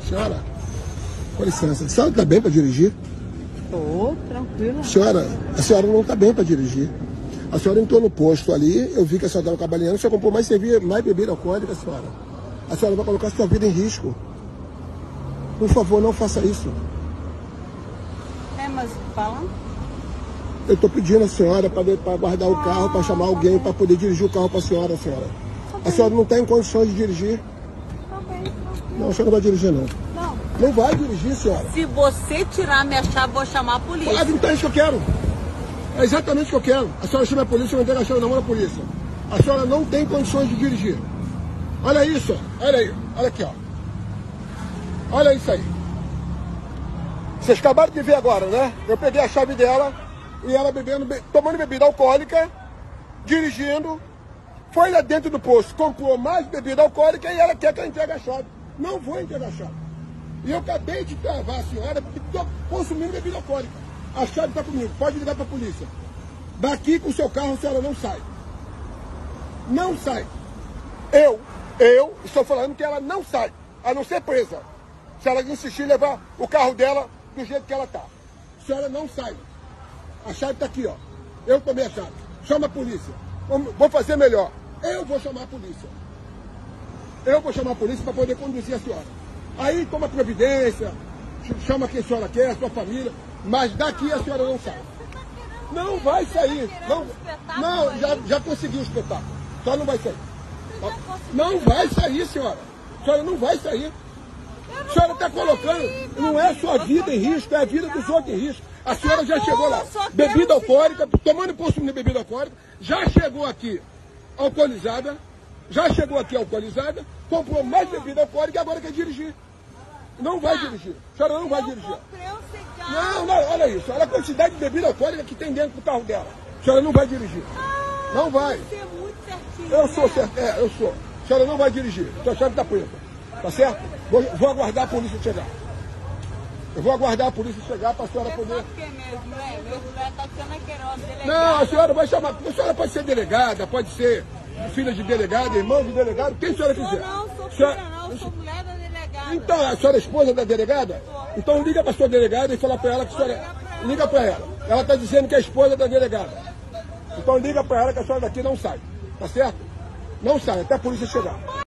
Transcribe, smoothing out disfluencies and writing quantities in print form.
Senhora, com licença, a senhora está bem para dirigir? Tô tranquila. Senhora, a senhora não está bem para dirigir. A senhora entrou no posto ali, eu vi que a senhora estava cabalhando, a senhora comprou mais bebida alcoólica, senhora. A senhora vai colocar a sua vida em risco. Por favor, não faça isso. Mas fala. Eu estou pedindo a senhora para guardar o carro, para chamar alguém, para poder dirigir o carro para a senhora, senhora. A senhora não está em condições de dirigir. Não, a senhora não vai dirigir, não. Não vai dirigir, senhora. Se você tirar minha chave, vou chamar a polícia. Ah, então é isso que eu quero. É exatamente o que eu quero. A senhora chama a polícia, eu entrego a chave na mão da polícia. A senhora não tem condições de dirigir. Olha isso, ó. Olha aí. Olha aqui, ó. Olha isso aí. Vocês acabaram de ver agora, né? Eu peguei a chave dela e ela tomando bebida alcoólica, dirigindo, foi lá dentro do posto, comprou mais bebida alcoólica e ela quer que eu entregue a chave. Não vou entregar a chave. E eu acabei de travar a senhora porque estou consumindo bebida alcoólica. A chave está comigo, pode ligar para a polícia. Daqui com o seu carro a senhora não sai. Não sai. Eu estou falando que ela não sai, a não ser presa. Se ela insistir em levar o carro dela do jeito que ela está. A senhora não sai. A chave está aqui, ó. Eu tomei a chave. Chama a polícia. Vou fazer melhor. Eu vou chamar a polícia. Eu vou chamar a polícia para poder conduzir a senhora. Aí toma providência, chama quem a senhora quer, a sua família, mas daqui a senhora não sai. Não vai sair. Não, já conseguiu o espetáculo. Só não vai sair. Não vai sair, senhora. A senhora não vai sair. A senhora está colocando, não é a sua vida em risco, é a vida dos outros em risco. A senhora já chegou lá, bebida alcoólica, tomando e consumindo bebida alcoólica, já chegou aqui alcoolizada, comprou mais bebida alcoólica e agora quer dirigir. Não vai dirigir. A senhora não vai dirigir. Não, olha isso. Olha a quantidade de bebida alcoólica que tem dentro do carro dela. A senhora não vai dirigir. Não vai. Você é muito certinho. Eu sou certo. Eu sou. A senhora não vai dirigir. Sua chave está preta. Tá certo? Vou aguardar a polícia chegar. Eu vou aguardar a polícia chegar para a senhora poder... Meu mulher está sendo delegada. Não, a senhora vai chamar... A senhora pode ser delegada, pode ser filha de delegado, irmão de delegado, quem a senhora quiser. Não, sou filha não, sou mulher da delegada. Então, a senhora é esposa da delegada? Então liga para a sua delegada e fala para ela que a senhora... Liga para ela. Ela está dizendo que é esposa da delegada. Então liga para ela que a senhora daqui não sai. Tá certo? Não sai, até a polícia chegar.